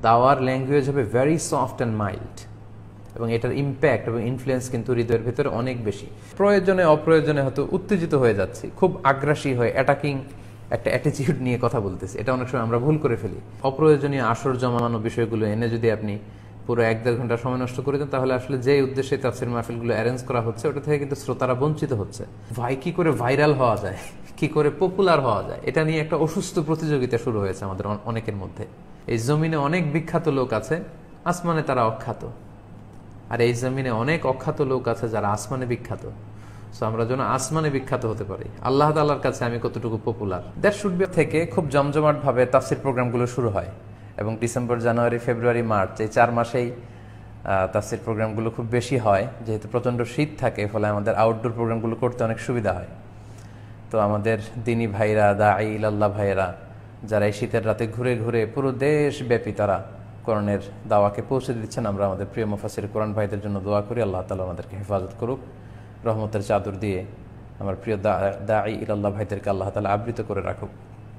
দাওয়ার ল্যাঙ্গুয়েজ হবে very soft and mild, এবং এটার ইম্প্যাক্ট এবং ইনফ্লুয়েন্স কিন্তু হৃদয়ের ভিতরে অনেক বেশি। প্রয়োজনে অপ্রয়োজনে হয়তো উত্তেজিত হয়ে যাচ্ছি, খুব আগ্রাসী হয়ে অ্যাটাকিং একটা অ্যাটিটিউড নিয়ে কথা বলতেছি, এটা অনেক সময় আমরা ভুল করে ফেলি। অপ্রয়োজনীয় আসর জমানো বিষয়গুলো এনে যদি আপনি পুরো 1-1.5 ঘন্টা সময় নষ্ট করে দেন, তাহলে আসলে যে উদ্দেশ্যে তাফসির মাহফিলগুলো অ্যারেঞ্জ করা হচ্ছে ওটা থেকে কিন্তু শ্রোতারা বঞ্চিত হচ্ছে। কি করে ভাইরাল হওয়া যায়, কি করে পপুলার হওয়া যায়, এটা নিয়ে একটা অসুস্থ প্রতিযোগিতা শুরু হয়েছে আমাদের অনেকের মধ্যে। এই জমিনে অনেক বিখ্যাত লোক আছে, আসমানে তারা অখ্যাত, আর এই জমিনে অনেক অখ্যাত লোক আছে যারা আসমানে বিখ্যাত। সো আমরা যেন আসমানে বিখ্যাত হতে পারি, আল্লাহ তাআলার কাছে আমি কতটুকু পপুলার। দ্যাট শুড বি থেকে খুব জমজমাট ভাবে তাফসির প্রোগ্রামগুলো শুরু হয়, এবং ডিসেম্বর, জানুয়ারি, ফেব্রুয়ারি, মার্চ এই 4 মাসেই তাফসির প্রোগ্রামগুলো খুব বেশি হয়। যেহেতু প্রচণ্ড শীত থাকে, ফলে আমাদের আউটডোর প্রোগ্রামগুলো করতে অনেক সুবিধা হয়। তো আমাদের দিনী ভাইরা, দাঈ ইলাল্লাহ ভাইরা, যারা এই শীতের রাতে ঘুরে ঘুরে পুরো দেশব্যাপী তারা কোরআনের দাওয়াকে পৌঁছে দিচ্ছেন, আমরা আমাদের প্রিয় মুফাসসির কোরআন ভাইদের জন্য দোয়া করি, আল্লাহ তাআলা আমাদেরকে হেফাজত করুক, রহমতের চাদর দিয়ে আমার প্রিয় দাঈ ইলাল্লাহ ভাইদেরকে আল্লাহ তাআলা আবৃত করে রাখুক।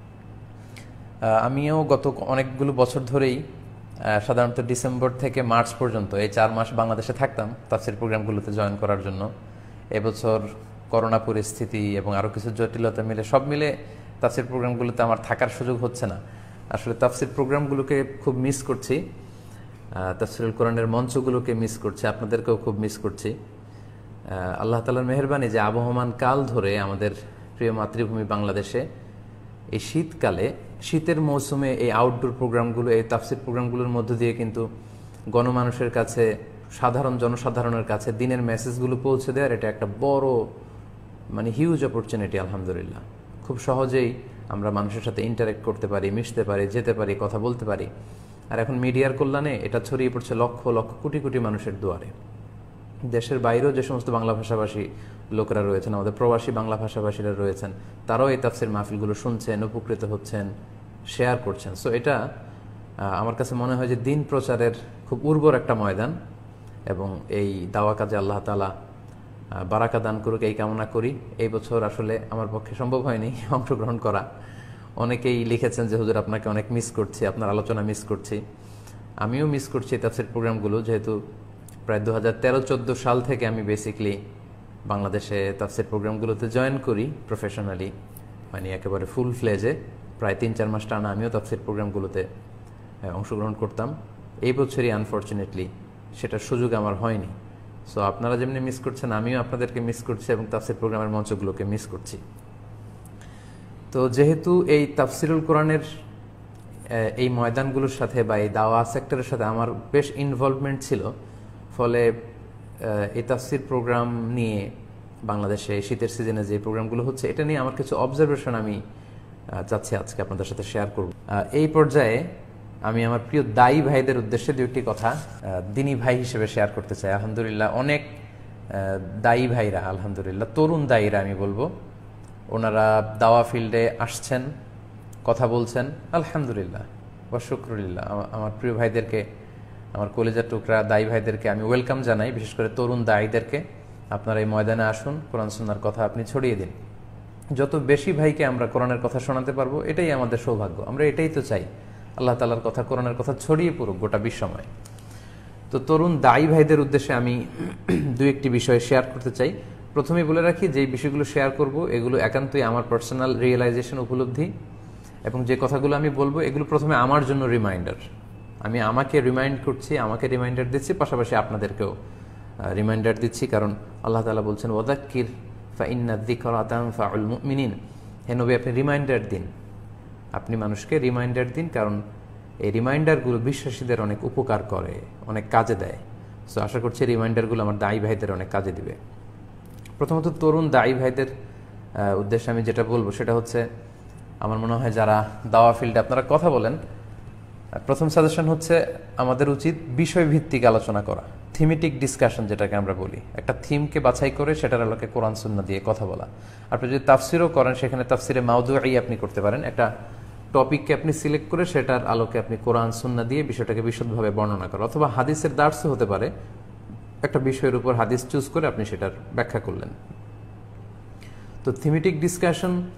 আমিও গত অনেকগুলো বছর ধরেই সাধারণত ডিসেম্বর থেকে মার্চ পর্যন্ত এই 4 মাস বাংলাদেশে থাকতাম তাফসির প্রোগ্রামগুলোতে জয়েন করার জন্য। এবছর করোনা পরিস্থিতি এবং আরও কিছু জটিলতা মিলে সব মিলে তাফসির প্রোগ্রামগুলোতে আমার থাকার সুযোগ হচ্ছে না। আসলে তাফসির প্রোগ্রামগুলোকে খুব মিস করছি, তাফসিরুল কোরআনের মঞ্চগুলোকে মিস করছি, আপনাদেরকেও খুব মিস করছি। আল্লাহ তাআলার মেহেরবানি যে আবহমান কাল ধরে আমাদের প্রিয় মাতৃভূমি বাংলাদেশে এই শীতকালে, শীতের মৌসুমে এই আউটডোর প্রোগ্রামগুলো, এই তাফসির প্রোগ্রামগুলোর মধ্য দিয়ে কিন্তু গণমানুষের কাছে, সাধারণ জনসাধারণের কাছে দিনের মেসেজগুলো পৌঁছে দেওয়ার এটা একটা বড় হিউজ অপরচুনিটি। আলহামদুলিল্লাহ, খুব সহজেই আমরা মানুষের সাথে ইন্টারেক্ট করতে পারি, মিশতে পারি, যেতে পারি, কথা বলতে পারি। আর এখন মিডিয়ার কল্যাণে এটা ছড়িয়ে পড়ছে লক্ষ লক্ষ কোটি কোটি মানুষের দুয়ারে। দেশের বাইরেও যে সমস্ত বাংলা ভাষাভাষী লোকেরা রয়েছেন, আমাদের প্রবাসী বাংলা ভাষাভাষীরা রয়েছেন, তারাও এই তাফসির মাহফিলগুলো শুনছেন, উপকৃত হচ্ছেন, শেয়ার করছেন। সো এটা আমার কাছে মনে হয় যে দিন প্রচারের খুব উর্বর একটা ময়দান, এবং এই দাওয়া কাজে আল্লাহ তাআলা বারাকা দান করুক এই কামনা করি। এই বছর আসলে আমার পক্ষে সম্ভব হয়নি অংশগ্রহণ করা। অনেকেই লিখেছেন যে হুজুর আপনাকে অনেক মিস করছি, আপনার আলোচনা মিস করছি। আমিও মিস করছি তাফসির প্রোগ্রামগুলো, যেহেতু প্রায় 2013-14 সাল থেকে আমি বেসিকলি বাংলাদেশে তাফসির প্রোগ্রামগুলোতে জয়েন করি প্রফেশনালি, একেবারে ফুল ফ্লেজে। প্রায় 3-4 মাস টানা আমিও তাফসির প্রোগ্রামগুলোতে অংশগ্রহণ করতাম। এই বছরই আনফর্চুনেটলি সেটার সুযোগ আমার হয়নি। সো আপনারা যেমনি মিস করছেন, আমিও আপনাদেরকে মিস করছি এবং তাফসির প্রোগ্রামের মঞ্চগুলোকে মিস করছি। তো যেহেতু এই তাফসিরুল কোরআনের এই ময়দানগুলোর সাথে বা এই দাওয়া সেক্টরের সাথে আমার বেশ ইনভলভমেন্ট ছিল, ফলে এই তাফসির প্রোগ্রাম নিয়ে বাংলাদেশে শীতের সিজনে যে প্রোগ্রামগুলো হচ্ছে, এটা নিয়ে আমার কিছু অবজারভেশন আমি চাচ্ছি আজকে আপনাদের সাথে শেয়ার করব। এই পর্যায়ে আমি আমার প্রিয় দায়ী ভাইদের উদ্দেশ্যে 2টি কথা দিনী ভাই হিসেবে শেয়ার করতে চাই। আলহামদুলিল্লাহ, অনেক দায়ী ভাইরা, আলহামদুলিল্লাহ তরুণ দায়ীরা আমি বলবো, ওনারা দাওয়া ফিল্ডে আসছেন, কথা বলছেন, আলহামদুলিল্লাহ ওয়া শুকরুলিল্লাহ। আমার প্রিয় ভাইদেরকে, আমার কলেজার টুকরা দায়ী ভাইদেরকে আমি ওয়েলকাম জানাই, বিশেষ করে তরুণ দায়ীদেরকে। আপনারা এই ময়দানে আসুন, কোরআন সুন্নাহর কথা আপনি ছড়িয়ে দিন। যত বেশি ভাইকে আমরা কোরআনের কথা শোনাতে পারবো, এটাই আমাদের সৌভাগ্য। আমরা এটাই তো চাই, আল্লাহ তাআলার কথা, কোরআনের কথা ছড়িয়ে পড়ুক গোটা বিশ্বময়। তো তরুণ দায়ী ভাইদের উদ্দেশ্যে আমি 2-1টি বিষয় শেয়ার করতে চাই। প্রথমেই বলে রাখি, যে বিষয়গুলো শেয়ার করব এগুলো একান্তই আমার পার্সোনাল রিয়েলাইজেশন, উপলব্ধি, এবং যে কথাগুলো আমি বলবো এগুলো প্রথমে আমার জন্য রিমাইন্ডার। আমি আমাকে রিমাইন্ড করছি, আমাকে রিমাইন্ডার দিচ্ছি, পাশাপাশি আপনাদেরকেও রিমাইন্ডার দিচ্ছি। কারণ আল্লাহ তাআলা বলছেন ওয়াযাক্কির ফাইন্না যিকরা তানফাউল মুমিনিন। হে নবী, আপনি রিমাইন্ডার দিন, আপনি মানুষকে রিমাইন্ডার দিন, কারণ এই রিমাইন্ডারগুলো বিশ্বাসীদের অনেক উপকার করে, অনেক কাজে দেয়। সো আশা করছি রিমাইন্ডারগুলো আমার দায়ী ভাইদের অনেক কাজে দিবে। প্রথমত তরুণ দায়ী ভাইদের উদ্দেশ্যে আমি যেটা বলবো সেটা হচ্ছে, আমার মনে হয় যারা দাওয়া ফিল্ডে আপনারা কথা বলেন, প্রথম সাজেশন হচ্ছে আমাদের উচিত বিষয়ভিত্তিক আলোচনা করা, থিমেটিক ডিসকাশন যেটাকে আমরা বলি। একটা থিমকে বাছাই করে সেটার আলোকে কোরআন সুন্নাহ দিয়ে কথা বলা। আপনি যদি তাফসিরও করেন, সেখানে তাফসিরে মাউদুই আপনি করতে পারেন, একটা টপিককে আপনি সিলেক্ট করে সেটার আলোকে আপনি কোরআন সুন্নাহ দিয়ে বিষয়টাকে বিশদভাবে বর্ণনা করা, অথবা হাদিসের দার্সও হতে পারে, একটা বিষয়ের উপর হাদিস চুজ করে আপনি সেটার ব্যাখ্যা করলেন। তো থিমেটিক ডিসকাশন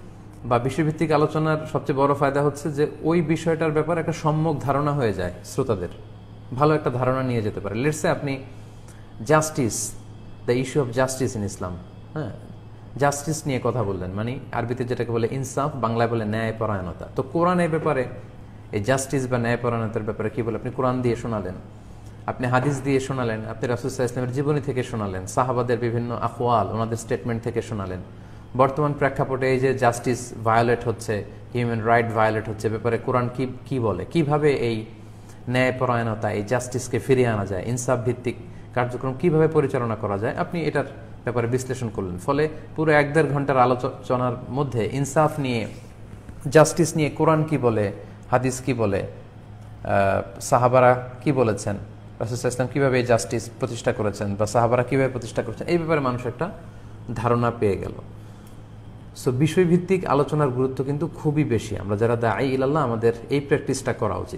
বা বিষয়ভিত্তিক আলোচনার সবচেয়ে বড় ফায়দা হচ্ছে যে ওই বিষয়টার ব্যাপারে একটা সম্যক ধারণা হয়ে যায় শ্রোতাদের, ভালো একটা ধারণা নিয়ে যেতে পারে। লেটস সে আপনি justice, the issue of justice in Islam, হ্যাঁ, জাস্টিস নিয়ে কথা বললেন, মানে আরবিতে যেটাকে বলে ইনসাফ, বাংলায় বলে ন্যায়পরায়ণতা। তো কোরআনের ব্যাপারে এই জাস্টিস বা ন্যায়পরায়ণতার ব্যাপারে কি বলে, আপনি কোরআন দিয়ে শোনালেন, আপনি হাদিস দিয়ে শোনালেন, আপনি রাসূল সাল্লাল্লাহু আলাইহি ওয়াসাল্লামের জীবনী থেকে শোনালেন, সাহাবাদের বিভিন্ন আকওয়াল, ওনাদের স্টেটমেন্ট থেকে শোনালেন। বর্তমান প্রেক্ষাপটে এই যে জাস্টিস ভায়োলেট হচ্ছে, হিউম্যান রাইট ভায়োলেট হচ্ছে, ব্যাপারে কোরআন কি বলে, কিভাবে এই ন্যায়পরায়ণতা, এই জাস্টিসকে ফিরিয়ে আনা যায়, ইনসাফ ভিত্তিক কার্যক্রম কিভাবে পরিচালনা করা যায়, আপনি এটার ব্যাপারে বিশ্লেষণ করলেন। ফলে পুরো 1-1.5 ঘন্টার আলোচনার মধ্যে ইনসাফ নিয়ে, জাস্টিস নিয়ে কোরআন কি বলে, হাদিস কি বলে, সাহাবারা কি বলেছেন, রাসূল সাল্লাল্লাহু আলাইহি ওয়াসাল্লাম কিভাবে এই জাস্টিস প্রতিষ্ঠা করেছেন বা সাহাবারা কিভাবে প্রতিষ্ঠা করেছেন, এই ব্যাপারে মানুষ একটা ধারণা পেয়ে গেল। সো বিষয়ভিত্তিক আলোচনার গুরুত্ব কিন্তু খুবই বেশি। আমরা যারা দাঈ ইলাল্লাহ, আমাদের এই প্র্যাকটিসটা করা উচিত।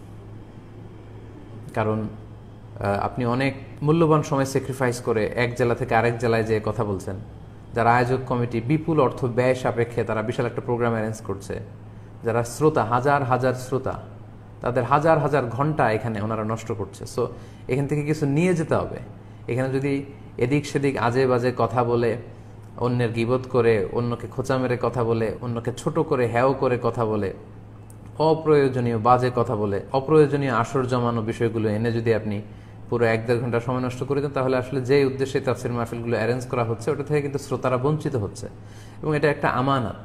কারণ আপনি অনেক মূল্যবান সময় স্যাক্রিফাইস করে এক জেলা থেকে আরেক জেলায় যেয়ে কথা বলছেন। যারা আয়োজক কমিটি, বিপুল অর্থ ব্যয় সাপেক্ষে তারা বিশাল একটা প্রোগ্রাম অ্যারেঞ্জ করছে। যারা শ্রোতা, হাজার হাজার শ্রোতা, তাদের হাজার হাজার ঘন্টা এখানে ওনারা নষ্ট করছে। সো এখান থেকে কিছু নিয়ে যেতে হবে। এখানে যদি এদিক সেদিক আজে বাজে কথা বলে, অন্যের গীবত করে, অন্যকে খোঁচা মেরে কথা বলে, অন্যকে ছোট করে হ্যাও করে কথা বলে, অপ্রয়োজনীয় বাজে কথা বলে, অপ্রয়োজনীয় আসর জমানো বিষয়গুলো এনে যদি আপনি পুরো 1-1.5 ঘন্টা সময় নষ্ট করে দেন, তাহলে আসলে যে উদ্দেশ্যে তাফসীর মাহফিলগুলো অ্যারেঞ্জ করা হচ্ছে ওটা থেকে কিন্তু শ্রোতারা বঞ্চিত হচ্ছে। এবং এটা একটা আমানত,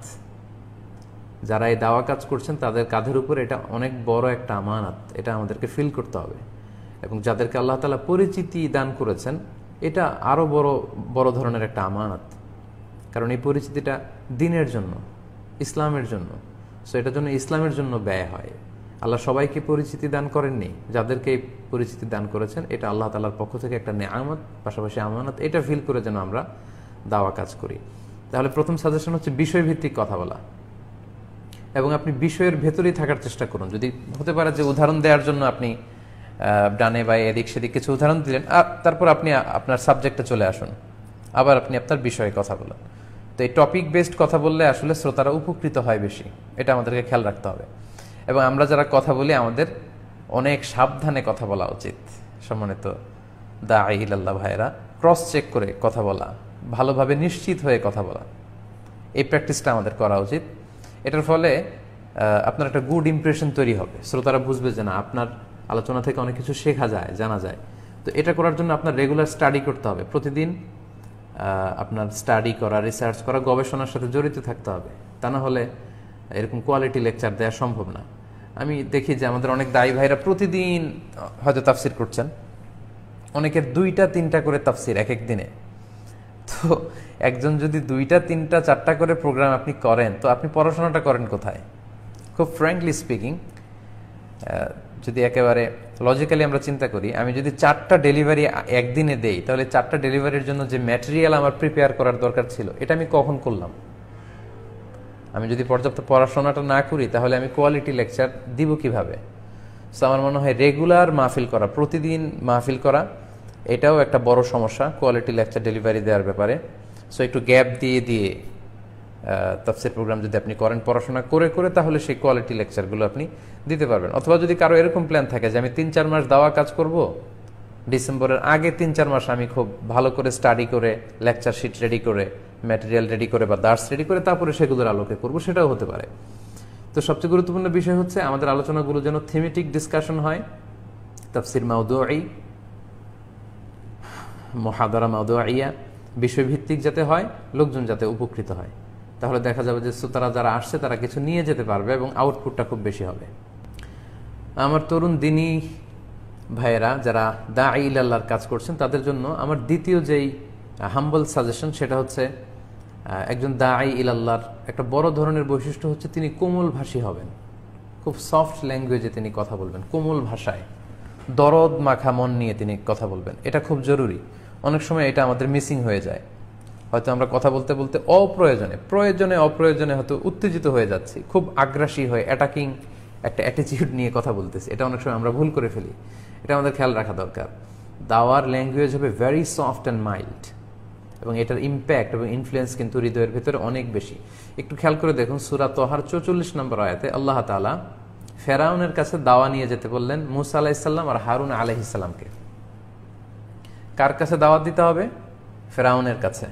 যারা এই দাওয়া কাজ করছেন তাদের কাঁধের উপর এটা অনেক বড় একটা আমানত, এটা আমাদেরকে ফিল করতে হবে। এবং যাদেরকে আল্লাহ তাআলা পরিচিতি দান করেছেন, এটা আরও বড় ধরনের একটা আমানত। কারণ এই পরিচিতিটা দ্বীনের জন্য, ইসলামের জন্য। সো এটার জন্য ইসলামের জন্য ব্যয় হয়। আল্লাহ সবাইকে পরিচিতি দান করেননি, যাদেরকে এই পরিচিতি দান করেছেন এটা আল্লাহ তাআলার পক্ষ থেকে একটা নেয়ামত, পাশাপাশি আমানত। এটা ফিল করে যেন আমরা দাওয়া কাজ করি। তাহলে প্রথম সাজেশন হচ্ছে বিষয়ভিত্তিক কথা বলা, এবং আপনি বিষয়ের ভেতরেই থাকার চেষ্টা করুন। যদি হতে পারে যে উদাহরণ দেওয়ার জন্য আপনি ডানে বা এদিক সেদিক কিছু উদাহরণ দিলেন, আর তারপর আপনি আপনার সাবজেক্টে চলে আসুন, আবার আপনি আপনার বিষয়ে কথা বলেন। তো এই টপিক বেসড কথা বললে আসলে শ্রোতারা উপকৃত হয় বেশি, এটা আমাদেরকে খেয়াল রাখতে হবে। এবং আমরা যারা কথা বলি, আমাদের অনেক সাবধানে কথা বলা উচিত। সম্মানিত দাঈ ইলাল্লাহ ভাইরা, ক্রস চেক করে কথা বলা, ভালোভাবে নিশ্চিত হয়ে কথা বলা, এই প্র্যাকটিসটা আমাদের করা উচিত। এটার ফলে আপনার একটা গুড ইমপ্রেশন তৈরি হবে, শ্রোতারা বুঝবে যে না, আপনার আলোচনা থেকে অনেক কিছু শেখা যায়, জানা যায়। তো এটা করার জন্য আপনার রেগুলার স্টাডি করতে হবে, প্রতিদিন আপনার স্টাডি করা, রিসার্চ করা, গবেষণার সাথে জড়িত থাকতে হবে। তা না হলে এরকম কোয়ালিটি লেকচার দেওয়া সম্ভব না। আমি দেখি যে আমাদের অনেক দায়ী ভাইরা প্রতিদিন হয়তো তাফসির করছেন, অনেকের 2টা-3টা করে তাফসির এক এক দিনে। তো একজন যদি 2টা-3টা-4টা করে প্রোগ্রাম আপনি করেন, তো আপনি পড়াশোনাটা করেন কোথায়? খুব ফ্র্যাঙ্কলি স্পিকিং, যদি একেবারে লজিক্যালি আমরা চিন্তা করি, আমি যদি 4টা ডেলিভারি একদিনে দেই, তাহলে 4টা ডেলিভারির জন্য যে ম্যাটেরিয়াল আমার প্রিপেয়ার করার দরকার ছিল, এটা আমি কখন করলাম? আমি যদি পর্যাপ্ত পড়াশোনাটা না করি, তাহলে আমি কোয়ালিটি লেকচার দিব কিভাবে? সো আমার মনে হয় রেগুলার মাহফিল করা, প্রতিদিন মাহফিল করা, এটাও একটা বড় সমস্যা কোয়ালিটি লেকচার ডেলিভারি দেওয়ার ব্যাপারে। সো একটু গ্যাপ দিয়ে তাফসীর প্রোগ্রাম যদি আপনি করেন পড়াশোনা করে করে, তাহলে সেই কোয়ালিটি লেকচারগুলো আপনি দিতে পারবেন। অথবা যদি কারো এরকম প্ল্যান থাকে যে আমি 3-4 মাস দাওয়া কাজ করব, ডিসেম্বরের আগে 3-4 মাস আমি খুব ভালো করে স্টাডি করে, লেকচার শিট রেডি করে, ম্যাটেরিয়াল রেডি করে বা দার্স রেডি করে, তারপরে সেগুলোর আলোকে করব, সেটাও হতে পারে। তো সবচেয়ে গুরুত্বপূর্ণ বিষয় হচ্ছে আমাদের আলোচনাগুলো যেন থিমেটিক ডিসকাশন হয়, তাফসীর মাওদুঈ, মুহাদারা মাওদুঈয়া, বিষয়ভিত্তিক যাতে হয়, লোকজন যাতে উপকৃত হয়। তাহলে দেখা যাবে যে শ্রোতারা যারা আসছে তারা কিছু নিয়ে যেতে পারবে এবং আউটপুটটা খুব বেশি হবে। আমার তরুণ দিনী ভাইয়েরা যারা দাঈ ইলাল্লাহর কাজ করছেন, তাদের জন্য আমার দ্বিতীয় যেই হাম্বল সাজেশন, সেটা হচ্ছে একজন দাঈ ইলাল্লাহর একটা বড় ধরনের বৈশিষ্ট্য হচ্ছে তিনি কোমল ভাষী হবেন। খুব সফট ল্যাঙ্গুয়েজে তিনি কথা বলবেন, কোমল ভাষায়, দরদ মাখা মন নিয়ে তিনি কথা বলবেন। এটা খুব জরুরি। অনেক সময় এটা আমাদের মিসিং হয়ে যায়। হয়তো আমরা কথা বলতে বলতে অপ্রয়োজনে হয়তো উত্তেজিত হয়ে যাচ্ছি, খুব আগ্রাসী হয়ে অ্যাটাকিং একটা অ্যাটিটিউড নিয়ে কথা বলতেছি। এটা অনেক সময় আমরা ভুল করে ফেলি, এটা আমাদের খেয়াল রাখা দরকার। দাওয়ার ল্যাঙ্গুয়েজ হবে ভেরি সফট অ্যান্ড মাইল্ড, এবং এটার ইম্প্যাক্ট এবং ইনফ্লুয়েন্স কিন্তু হৃদয়ের ভেতরে অনেক বেশি। একটু খেয়াল করে দেখুন, সূরা তহার 44 নম্বর আয়াতে আল্লাহ তাআলা ফেরাউনের কাছে দাওয়া নিয়ে যেতে বললেন মুসা আলাইহিস সালাম আর হারুন আলাইহিস সালামকে। কার কাছে দাওয়াত দিতে হবে? ফেরাউনের কাছে,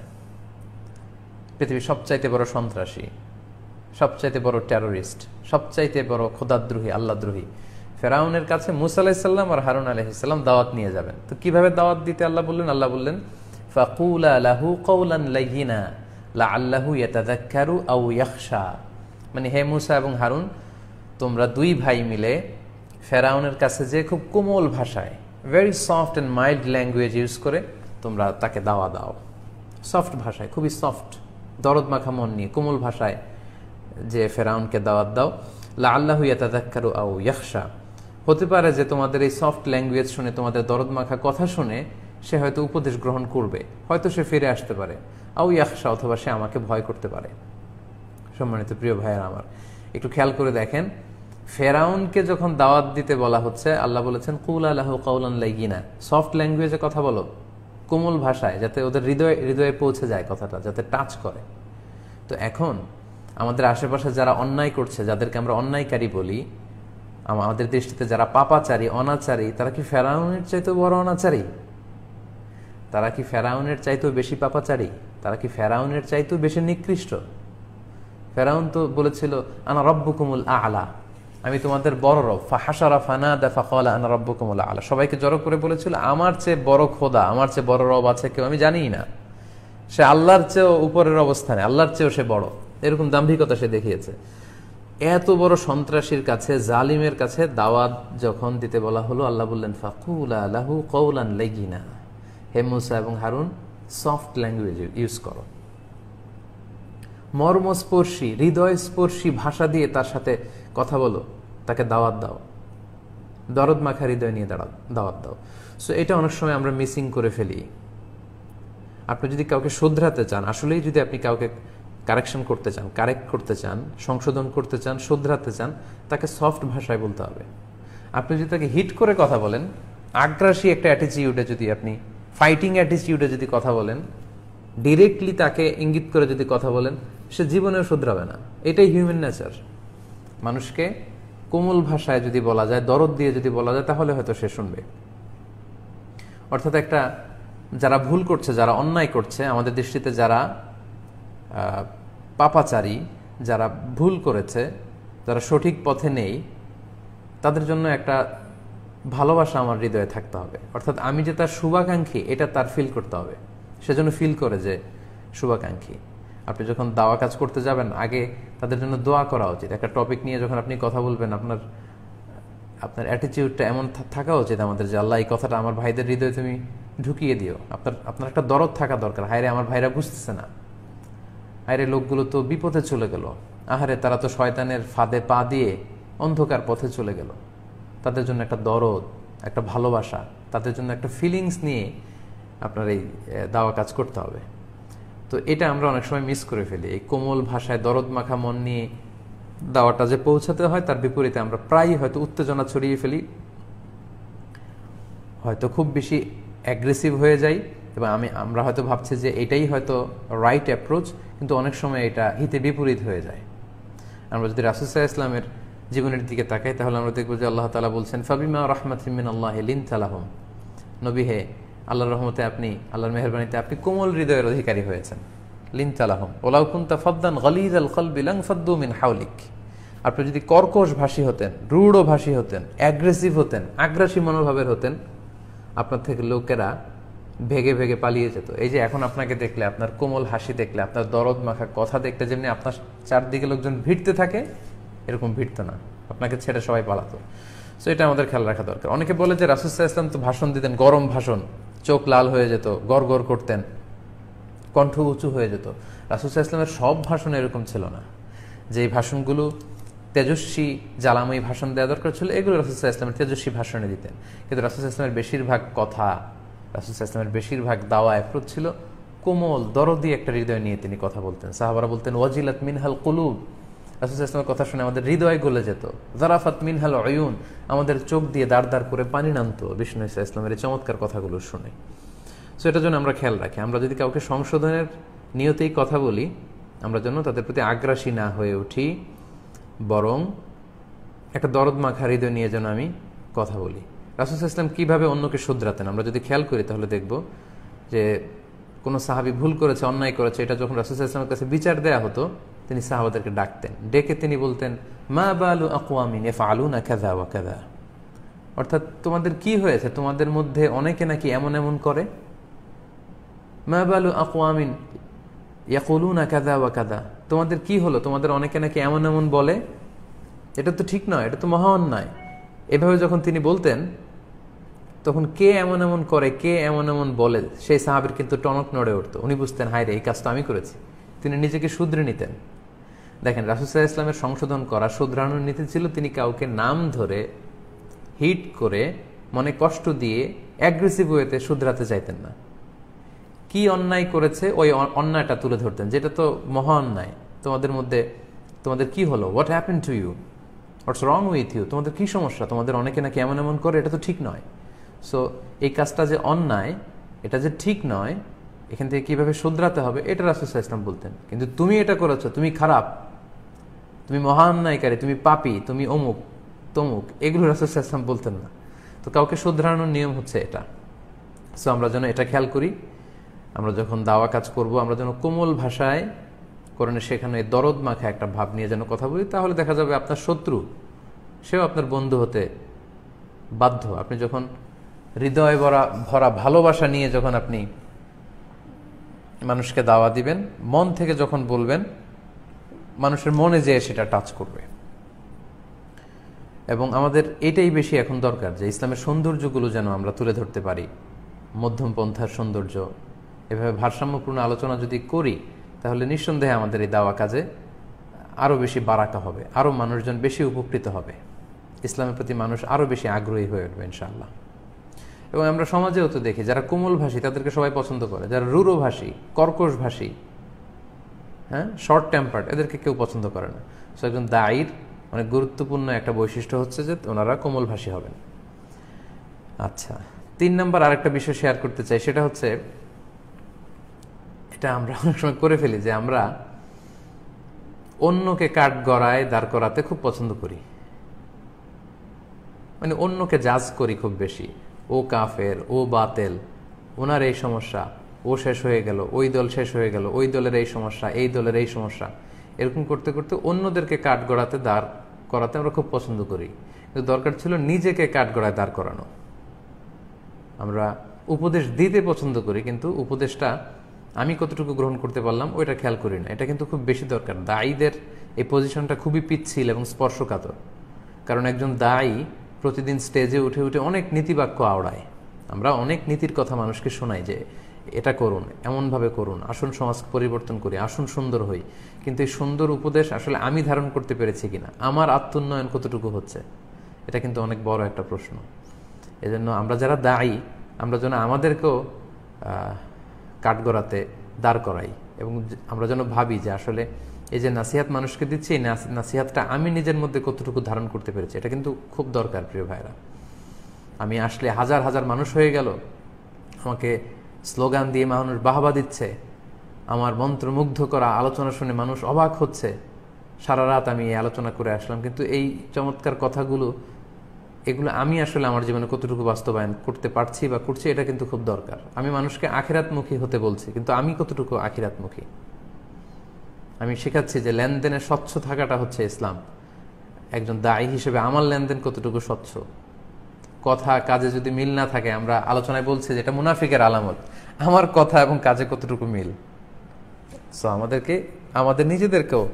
পৃথিবীর সবচাইতে বড় সন্ত্রাসী, সবচাইতে বড় টেরোরিস্ট, সবচাইতে বড় খোদাদ্রোহী, আল্লাহদ্রোহী ফেরাউনের কাছে মুসা আলাইহিস সালাম আর হারুন আলাইহিস সালাম দাওয়াত নিয়ে যাবেন। তো কিভাবে দাওয়াত দিতে আল্লাহ বললেন? আল্লাহ বললেন ফাকুলা লাহু কওলান লাইয়িনা লাআল্লাহু ইয়াতাযাক্কারু আও ইয়াখশা। মানে হে মুসা এবং হারুন, তোমরা দুই ভাই মিলে ফেরাউনের কাছে যে খুব কোমল ভাষায়, very soft and mild language use করে তোমরা তাকে দাওয়া দাও। সফট ভাষায়, খুবই সফট, দরদ মাখা মন নিয়ে কোমল ভাষায় যে ফেরাউনকে দাওয়াত দাও। লাআল্লাহু ইয়াতাযাক্কারু আও ইয়াখশা, হতে পারে যে তোমাদের এই সফট ল্যাঙ্গুয়েজ শুনে, তোমাদের দরদ মাখা কথা শুনে সে হয়তো উপদেশ গ্রহণ করবে, হয়তো সে ফিরে আসতে পারে। আও ইয়াখশা, অথবা সে আমাকে ভয় করতে পারে। সম্মানিত প্রিয় ভাইয়েরা আমার, একটু খেয়াল করে দেখেন, ফেরাউনকে যখন দাওয়াত দিতে বলা হচ্ছে আল্লাহ বলেছেন কুলা লাহু কাওলান লাইয়িনা, সফট ল্যাঙ্গুয়েজে কথা বলো, কোমল ভাষায়, যাতে ওদের হৃদয়ে পৌঁছে যায় কথাটা, যাতে টাচ করে। তো এখন আমাদের আশেপাশে যারা অন্যায় করছে, যাদেরকে আমরা অন্যায়কারী বলি, আমাদের দৃষ্টিতে যারা পাপাচারী, অনাচারী, তারা কি ফেরাউনের চাইতেও বড় অনাচারী? তারা কি ফেরাউনের চাইতেও বেশি পাপাচারী? তারা কি ফেরাউনের চাইতেও বেশি নিকৃষ্ট? ফেরাউন তো বলেছিল আনা রব্বুকুমুল আ'লা, আমি তোমাদের বড় রব। ফাহাশারা ফানাদা ফাকালা আনা রব্বুকুমুল আ'লা, সবাইকে জড়ো করে বলেছিল আমার চেয়ে বড় খোদা, আমার চেয়ে বড় রব আছে কেউ আমি জানিই না। সে আল্লাহর চেয়েও উপরের অবস্থানে, আল্লাহর চেয়েও সে বড়, এরকম দাম্ভিকতা সে দেখিয়েছে। এত বড় সন্ত্রাসীর কাছে, জালিমের কাছে দাওয়াত যখন দিতে বলা হলো, আল্লাহ বললেন ফাকুলা লাহু কওলান লাইয়িনা, হে মুসা এবং হারুন সফট ল্যাঙ্গুয়েজ ইউজ করো, মর্মস্পর্শী, হৃদয়স্পর্শী ভাষা দিয়ে তার সাথে কথা বলো, তাকে দাওয়াত দাও, দরদ মাখা হৃদয় নিয়ে দাওয়াত দাও। সো এটা অনেক সময় আমরা মিসিং করে ফেলি। আপনি যদি কাউকে শুধরাতে চান, আসলেই যদি আপনি কাউকে কারেকশন করতে চান, কারেক্ট করতে চান, সংশোধন করতে চান, শুধরাতে চান, তাকে সফট ভাষায় বলতে হবে। আপনি যদি তাকে হিট করে কথা বলেন, আগ্রাসী একটা অ্যাটিটিউডে যদি আপনি, ফাইটিং অ্যাটিটিউডে যদি কথা বলেন, ডিরেক্টলি তাকে ইঙ্গিত করে যদি কথা বলেন, সে জীবনেও শুধরাবে না। এটাই হিউম্যান নেচার। মানুষকে কোমল ভাষায় যদি বলা যায়, দরদ দিয়ে যদি বলা যায়, তাহলে হয়তো সে শুনবে। অর্থাৎ একটা, যারা ভুল করছে, যারা অন্যায় করছে, আমাদের দৃষ্টিতে যারা পাপাচারী, যারা ভুল করেছে, যারা সঠিক পথে নেই, তাদের জন্য একটা ভালোবাসা আমার হৃদয়ে থাকতে হবে। অর্থাৎ আমি যে তার শুভাকাঙ্ক্ষী, এটা তার ফিল করতে হবে, সেজন্য ফিল করে যে শুভাকাঙ্ক্ষী। আপনি যখন দাওয়া কাজ করতে যাবেন, আগে তাদের জন্য দোয়া করা উচিত। একটা টপিক নিয়ে যখন আপনি কথা বলবেন, আপনার অ্যাটিটিউডটা এমন থাকা উচিত আমাদের যে আল্লাহ এই কথাটা আমার ভাইদের হৃদয়ে তুমি ঢুকিয়ে দিও। আপনার একটা দরদ থাকা দরকার। হায়রে আমার ভাইরা বুঝতেছে না, আরে লোকগুলো তো বিপদে চলে গেল, আহারে তারা তো শয়তানের ফাঁদে পা দিয়ে অন্ধকার পথে চলে গেল। তাদের জন্য একটা দরদ, একটা ভালোবাসা, তাদের জন্য একটা ফিলিংস নিয়ে আপনার এই দাওয়া কাজ করতে হবে। তো এটা আমরা অনেক সময় মিস করে ফেলি। এই কোমল ভাষায় দরদ মাখা মন নিয়ে দাওয়াটা যে পৌঁছাতে হয়, তার বিপরীতে আমরা প্রায়ই হয়তো উত্তেজনা ছড়িয়ে ফেলি, হয়তো খুব বেশি অ্যাগ্রেসিভ হয়ে যাই, এবং আমরা হয়তো ভাবছি যে এটাই হয়তো রাইট অ্যাপ্রোচ, কিন্তু অনেক সময় এটা হিতে বিপরীত হয়ে যায়। আমরা যদি রাসূল সাল্লাল্লাহু আলাইহি ওয়াসাল্লামের জীবনের দিকে তাকাই, তাহলে আমরা দেখব যে আল্লাহ তাআলা বলছেন ফাবিমা রাহমাতিন মিনাল্লাহি লিনতা লাহুম, নবী হে, আল্লাহর রহমতে আপনি, আল্লাহর মেহেরবানিতে আপনি কোমল হৃদয়ের অধিকারী হয়েছেন। লিনতা লাহুম ওয়ালাউ কুনতা ফাদ্দান গালিযাল কলবি লানফাদ্দু মিন হাওলিক, আপনি যদি কর্কশ ভাষী হতেন, রূঢ় ভাষী হতেন, অ্যাগ্রেসিভ হতেন, আগ্রাসী মনোভাবের হতেন, আপনার থেকে লোকেরা ভেগে ভেগে পালিয়ে যেত। এই যে এখন আপনাকে দেখলে, আপনার কোমল হাসি দেখলে, আপনার দরদ মাখা কথা দেখলে যেমনি আপনার চারদিকে লোকজন ভিড়তে থাকে, এরকম ভিড়তো না, আপনাকে ছেড়ে সবাই পালাতো। সো এটা আমাদের খেয়াল রাখা দরকার। অনেকে বলে যে রাসূল সাল্লাল্লাহু আলাইহি ওয়াসাল্লাম তো ভাষণ দিতেন, গরম ভাষণ, চোখ লাল হয়ে যেত, গড় গড় করতেন, কণ্ঠ উঁচু হয়ে যেত। রাসূল সাল্লাল্লাহু আলাইহি ওয়াসাল্লামের সব ভাষণ এরকম ছিল না। যেই ভাষণগুলো তেজস্বী, জ্বালাময়ী ভাষণ দেওয়া দরকার ছিল, এগুলো রাসূল সাল্লাল্লাহু আলাইহি ওয়াসাল্লাম তেজস্বী ভাষণে দিতেন। কিন্তু রাসূল সাল্লাল্লাহু আলাইহি ওয়াসাল্লামের বেশিরভাগ কথা, রাসূল সাল্লাল্লাহু আলাইহি ওয়াসাল্লামের বেশিরভাগ দাওয়া অ্যাপ্রোচ ছিল কোমল দরদি একটা হৃদয় নিয়ে তিনি কথা বলতেন। সাহাবারা বলতেন ওয়াজিলাত মিনহাল কুলুব, রাসূল সাল্লাল্লাহু আলাইহি ওয়াসাল্লামের কথা শুনে আমাদের হৃদয় গলে যেত। যারাফাত মিনহাল উয়ুন, আমাদের চোখ দিয়ে দাঁড় দাঁড় করে পানি নামতো বিষ্ণু সাল্লাল্লাহু আলাইহি ওয়াসাল্লামের এই চমৎকার কথাগুলো শুনে। সো এটার জন্য আমরা খেয়াল রাখি, আমরা যদি কাউকে সংশোধনের নিয়তেই কথা বলি, আমরা যেন তাদের প্রতি আগ্রাসী না হয়ে উঠি, বরং একটা দরদ মাখা হৃদয় নিয়ে যেন আমি কথা বলি। রাসূল সাল্লাল্লাহু আলাইহি ওয়াসাল্লাম কীভাবে অন্যকে শুধরাতেন আমরা যদি খেয়াল করি তাহলে দেখব যে কোনো সাহাবী ভুল করেছে, অন্যায় করেছে, এটা যখন রাসূল সাল্লাল্লাহু আলাইহি ওয়াসাল্লামের কাছে বিচার দেয়া হতো, তিনি সাহাবাদেরকে ডাকতেন, ডেকে তিনি বলতেন, মা বালু আকওয়ামিন ইয়াফআলুনা কাযা ওয়া কাযা, অর্থাৎ তোমাদের কি হয়েছে, তোমাদের মধ্যে অনেকে নাকি এমন এমন করে। মা বালু আকওয়ামিন ইয়াকুলুনা কাযা ওয়া কাযা, তোমাদের কি হলো, তোমাদের অনেকে নাকি এমন এমন বলে, এটা তো ঠিক নয়, এটা তো মহা অন্যায়। এভাবে যখন তিনি বলতেন তখন কে এমন এমন করে, কে এমন এমন বলে, সেই সাহাবীর কিন্তু টনক নড়ে উঠতো। উনি বুঝতেন, হায় রে, এই কাজটা আমি করেছি। তিনি নিজেকে শুধরে নিতেন। দেখেন, রাসূল সাল্লাল্লাহু আলাইহি ওয়াসাল্লামের সংশোধন করা, শুধরানোর নীতি ছিল তিনি কাউকে নাম ধরে হিট করে মনে কষ্ট দিয়ে অ্যাগ্রেসিভ ওয়েতে শুধরাতে চাইতেন না। কি অন্যায় করেছে ওই অন্যায়টা তুলে ধরতেন, যেটা তো মহা অন্যায়, তোমাদের মধ্যে তোমাদের কি হলো, what happen to you, what's wrong with you, তোমাদের কি সমস্যা, তোমাদের অনেকে নাকি এমন এমন করে, এটা তো ঠিক নয়। সো এই কাজটা যে অন্যায়, এটা যে ঠিক নয়, এখান থেকে কিভাবে শুধরাতে হবে এটা রাসূল সাল্লাল্লাহু আলাইহি ওয়াসাল্লাম বলতেন। কিন্তু তুমি এটা করেছো, তুমি খারাপ, তুমি মহা অন্যায়কারী, তুমি পাপী, তুমি অমুক তমুক, এগুলো রাসূল সাল্লাল্লাহু আলাইহি ওয়াসাল্লাম বলতেন না। তো কাউকে শুধরানোর নিয়ম হচ্ছে এটা। সো আমরা যেন এটা খেয়াল করি, আমরা যখন দাওয়া কাজ করব আমরা যেন কোমল ভাষায় কোরআনের শেখানো এই দরদ মাখা একটা ভাব নিয়ে যেন কথা বলি, তাহলে দেখা যাবে আপনার শত্রু সেও আপনার বন্ধু হতে বাধ্য। আপনি যখন হৃদয় ভরা ভালোবাসা নিয়ে যখন আপনি মানুষকে দাওয়া দিবেন, মন থেকে যখন বলবেন, মানুষের মনে যেয়ে সেটা টাচ করবে। এবং আমাদের এটাই বেশি এখন দরকার যে ইসলামের সৌন্দর্যগুলো যেন আমরা তুলে ধরতে পারি, মধ্যম পন্থার সৌন্দর্য। এভাবে ভারসাম্যপূর্ণ আলোচনা যদি করি তাহলে নিঃসন্দেহে আমাদের এই দাওয়া কাজে আরও বেশি বারাকা হবে, আরও মানুষজন বেশি উপকৃত হবে, ইসলামের প্রতি মানুষ আরও বেশি আগ্রহী হয়ে উঠবে ইনশাআল্লাহ। এবং আমরা সমাজেও তো দেখি যারা কোমল ভাষী তাদেরকে সবাই পছন্দ করে, যারা রূঢ় ভাষী, কর্কশ ভাষী, হ্যাঁ, শর্ট টেম্পার্ড, এদেরকে কেউ পছন্দ করে না। সো একজন দায়ীর অনেক গুরুত্বপূর্ণ একটা বৈশিষ্ট্য হচ্ছে যে ওনারা কোমল ভাষী হবেন। আচ্ছা, 3 নম্বর আরেকটা বিষয় শেয়ার করতে চাই, সেটা হচ্ছে, এটা আমরা অনেক সময় করে ফেলি যে আমরা অন্যকে কাঠ গড়ায় দাঁড় করাতে খুব পছন্দ করি, মানে অন্যকে জাজ করি খুব বেশি, ও কাফের, ও বাতেল, ওনার এই সমস্যা, ও শেষ হয়ে গেল, ওই দল শেষ হয়ে গেল, ওই দলের এই সমস্যা, এই দলের এই সমস্যা, এরকম করতে করতে অন্যদেরকে কাঠ গড়াতে দাঁড় করাতে আমরা খুব পছন্দ করি। কিন্তু দরকার ছিল নিজেকে কাঠ গড়ায় দাঁড় করানো। আমরা উপদেশ দিতে পছন্দ করি, কিন্তু উপদেশটা আমি কতটুকু গ্রহণ করতে পারলাম ওইটা খেয়াল করি না। এটা কিন্তু খুব বেশি দরকার। দায়ীদের এই পজিশনটা খুবই পিচ্ছিল এবং স্পর্শকাতর, কারণ একজন দায়ী প্রতিদিন স্টেজে উঠে উঠে অনেক নীতিবাক্য আওড়ায়। আমরা অনেক নীতির কথা মানুষকে শোনাই যে এটা করুন, এমনভাবে করুন, আসুন সমাজ পরিবর্তন করি, আসুন সুন্দর হই। কিন্তু এই সুন্দর উপদেশ আসলে আমি ধারণ করতে পেরেছি কিনা, আমার আত্মোন্নয়ন কতটুকু হচ্ছে, এটা কিন্তু অনেক বড় একটা প্রশ্ন। এজন্য আমরা যারা দায়ী, আমরা যেন আমাদেরকেও কাঠগড়াতে দাঁড় করাই, এবং আমরা যেন ভাবি যে আসলে এই যে নাসিহাত মানুষকে দিচ্ছি, এই নাসিহাতটা আমি নিজের মধ্যে কতটুকু ধারণ করতে পেরেছি, এটা কিন্তু খুব দরকার প্রিয় ভাইরা। আমি আসলে হাজার হাজার মানুষ হয়ে গেল, আমাকে স্লোগান দিয়ে মানুষ বাহবা দিচ্ছে, আমার মন্ত্রমুগ্ধ করা আলোচনা শুনে মানুষ অবাক হচ্ছে, সারা রাত আমি এই আলোচনা করে আসলাম, কিন্তু এই চমৎকার কথাগুলো, এগুলো আমি আসলে আমার জীবনে কতটুকু বাস্তবায়ন করতে পারছি বা করছি, এটা কিন্তু খুব দরকার। আমি মানুষকে আখিরাতমুখী হতে বলছি, কিন্তু আমি কতটুকু আখিরাতমুখী। আমি শেখাচ্ছি যে লেনদেনে স্বচ্ছ থাকাটা হচ্ছে ইসলাম। একজন দায়ী হিসেবে আমার লেনদেন কতটুকু স্বচ্ছ, কথা কাজে যদি মিল না থাকে, আমরা আলোচনায় বলছি যে এটা মুনাফিকের আলামত, আমার কথা এবং কাজে কতটুকু মিল। সো আমাদেরকে আমাদের নিজেদেরকেও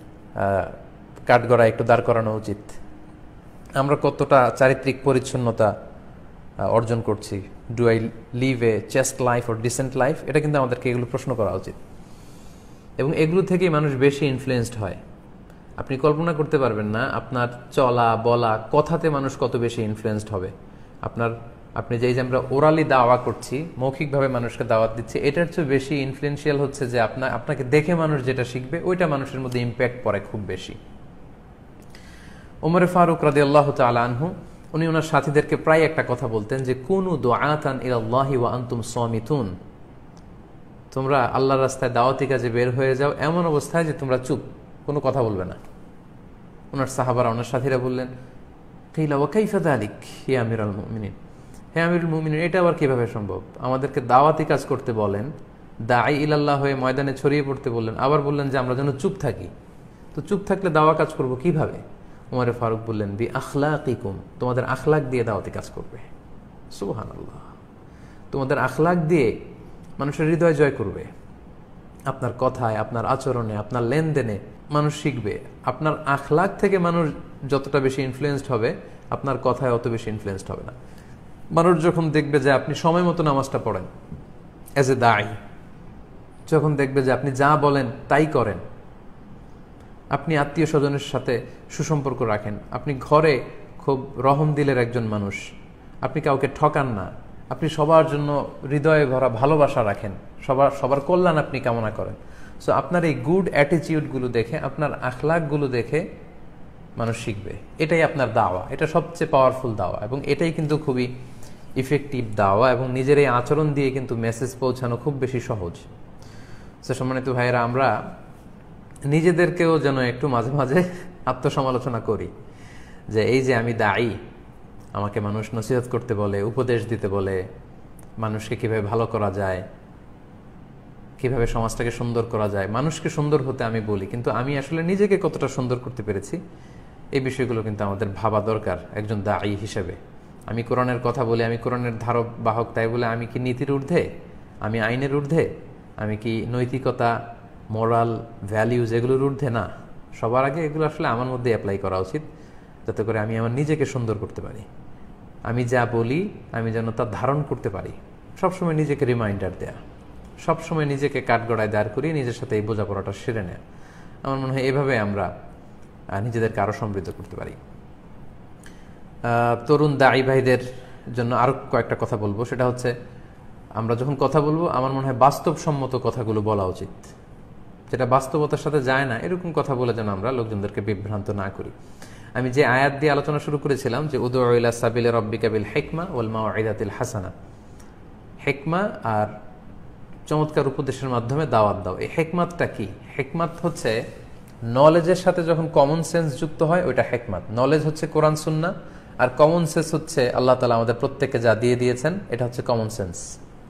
কাঠগড়ায় একটু দাঁড় করানো উচিত। আমরা কতটা চারিত্রিক পরিচ্ছন্নতা অর্জন করছি, do I live a chaste life or decent life, এটা কিন্তু আমাদেরকে এগুলো প্রশ্ন করা উচিত। এবং এগুলো থেকেই মানুষ বেশি ইনফ্লুয়েসড হয়। আপনি কল্পনা করতে পারবেন না আপনার চলা বলা কথাতে মানুষ কত বেশি ইনফ্লুয়েসড হবে। আপনি যে আমরা ওরালি দাওয়া করছি, মৌখিকভাবে মানুষকে দাওয়াত দিচ্ছি, এটার চেয়ে বেশি ইনফ্লুয়েন্সিয়াল হচ্ছে যে আপনাকে দেখে মানুষ যেটা শিখবে, ওইটা মানুষের মধ্যে ইম্প্যাক্ট পড়ে খুব বেশি। ওমর ফারুক রাদিয়াল্লাহু তাআলা আনহু, উনি ওনার সাথীদেরকে প্রায় একটা কথা বলতেন যে কুনু দুআতান ইলাল্লাহি ওয়া আনতুম সামিতুন, তোমরা আল্লাহর রাস্তায় দাওয়াতি কাজে বের হয়ে যাও এমন অবস্থায় যে তোমরা চুপ, কোনো কথা বলবে না। ওনার সাহাবারা, ওনার সাথীরা বললেন, কিলা ওয়া কাইফা যালিক ইয়া আমিরুল মুমিনিন, হে আমিরুল মুমিনিন, এটা আবার কিভাবে সম্ভব? আমাদেরকে দাওয়াতি কাজ করতে বলেন, দাঈ ইলাল্লাহ হয়ে ময়দানে ছড়িয়ে পড়তে বললেন, আবার বললেন যে আমরা যেন চুপ থাকি। তো চুপ থাকলে দাওয়া কাজ করব কিভাবে? উমরে ফারুক বললেন, বি আখলাকিকুম, তোমাদের আখলাক দিয়ে দাওয়াতি কাজ করবে। সুবহানাল্লাহ, তোমাদের আখলাক দিয়ে মানুষের হৃদয় জয় করবে। আপনার কথায়, আপনার আচরণে, আপনার লেনদেনে মানুষ শিখবে। আপনার আখলাক থেকে মানুষ যতটা বেশি ইনফ্লুয়েন্সড হবে, আপনার কথায় অত বেশি ইনফ্লুয়েন্সড হবে না। মানুষ যখন দেখবে যে আপনি সময় মতো নামাজটা পড়েন অ্যাজ এ দাঈ, যখন দেখবে যে আপনি যা বলেন তাই করেন, আপনি আত্মীয় স্বজনের সাথে সুসম্পর্ক রাখেন, আপনি ঘরে খুব রহম দিলের একজন মানুষ, আপনি কাউকে ঠকান না, আপনি সবার জন্য হৃদয়ে ভরা ভালোবাসা রাখেন, সবার কল্যাণ আপনি কামনা করেন। সো আপনার এই গুড অ্যাটিটিউডগুলো দেখে, আপনার আখলাকগুলো দেখে মানুষ শিখবে। এটাই আপনার দাওয়া, এটা সবচেয়ে পাওয়ারফুল দাওয়া, এবং এটাই কিন্তু খুবই ইফেক্টিভ দাওয়া, এবং নিজের এই আচরণ দিয়ে কিন্তু মেসেজ পৌঁছানো খুব বেশি সহজ। সো সম্মানিত ভাইয়েরা, আমরা নিজেদেরকেও যেন একটু মাঝে মাঝে আত্মসমালোচনা করি যে এই যে আমি দায়ী, আমাকে মানুষ নসিহত করতে বলে, উপদেশ দিতে বলে, মানুষকে কিভাবে ভালো করা যায়, কিভাবে সমাজটাকে সুন্দর করা যায়, মানুষকে সুন্দর হতে আমি বলি, কিন্তু আমি আসলে নিজেকে কতটা সুন্দর করতে পেরেছি, এই বিষয়গুলো কিন্তু আমাদের ভাবা দরকার একজন দায়ী হিসেবে। আমি কোরআনের কথা বলি, আমি কোরআনের ধারক বাহক, তাই বলে আমি কি নীতির ঊর্ধ্বে, আমি আইনের ঊর্ধ্বে, আমি কি নৈতিকতা, মোরাল ভ্যালিউজ এগুলোর ঊর্ধ্বে? না, সবার আগে এগুলো আসলে আমার মধ্যে অ্যাপ্লাই করা উচিত, যাতে করে আমি আমার নিজেকে সুন্দর করতে পারি। আমি যা বলি আমি যেন তা ধারণ করতে পারি। সবসময় নিজেকে রিমাইন্ডার দেয়া, সবসময় নিজেকে কাঠগড়ায় দাঁড় করিয়ে নিজের সাথে এই বোঝাপড়াটা সেরে নেয়া। আমার মনে হয় এভাবে আমরা নিজেদেরকে আরও সমৃদ্ধ করতে পারি। তরুণ দায়ী ভাইদের জন্য আরও কয়েকটা কথা বলবো। সেটা হচ্ছে, আমরা যখন কথা বলবো আমার মনে হয় বাস্তবসম্মত কথাগুলো বলা উচিত, যেটা বাস্তবতার সাথে যায় না এরকম কথা বলে যেন আমরা লোকজনদেরকে বিভ্রান্ত না করি। আমি যে আয়াত দিয়ে আলোচনা শুরু করেছিলাম যে উদউ ইলা সাবিলি রাব্বিকা বিল হিকমা ওয়াল মাউইদাতিল হাসানা, হিকমা আর চমৎকার উপদেশের মাধ্যমে দাওয়াত দাও। এই হিকমাতটা কি? হিকমাত হচ্ছে নলেজের সাথে যখন কমন সেন্স যুক্ত হয়, ওইটা হিকমাত। নলেজ হচ্ছে কোরআন সুন্নাহ, আর কমন সেন্স হচ্ছে আল্লাহ তাআলা আমাদের প্রত্যেককে যা দিয়ে দিয়েছেন, এটা হচ্ছে কমন সেন্স।